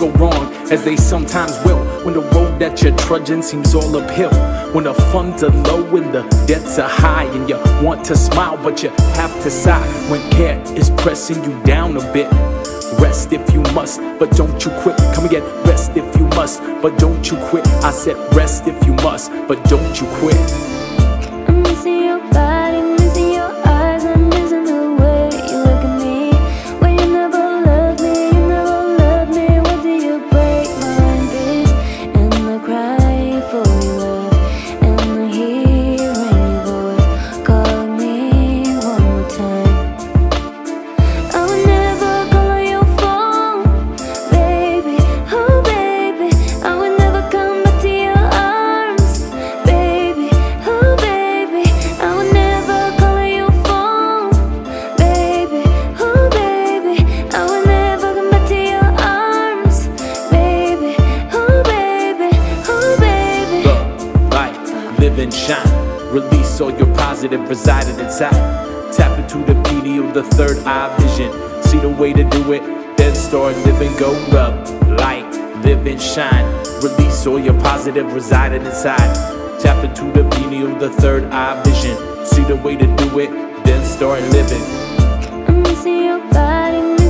go wrong, as they sometimes will, when the road that you're trudging seems all uphill, when the funds are low and the debts are high, and you want to smile but you have to sigh, when care is pressing you down a bit. Rest if you must, but don't you quit. Come again, rest if you must, but don't you quit. I said rest if you must, but don't you quit. I'm missing your body, missing your eyes, I'm missing the way you look at me. When you never loved me, you never loved me. Why do you break my heart, please? And I cry for your love, and I hear your voice calling me one more time. I would never call on your phone, baby, oh baby. I would never come back to your arms, baby, oh baby. I would never call on your phone, baby, oh baby. I would never come back to your arms, baby, oh baby, oh baby. Look, light, live and shine. Release all your positive residing inside. Tap into the pineal, the third eye vision. See the way to do it, then start living. Go up, light, live and shine. Release all your positive residing inside. Tap into the pineal, the third eye vision. See the way to do it, then start living. I'm missing your body.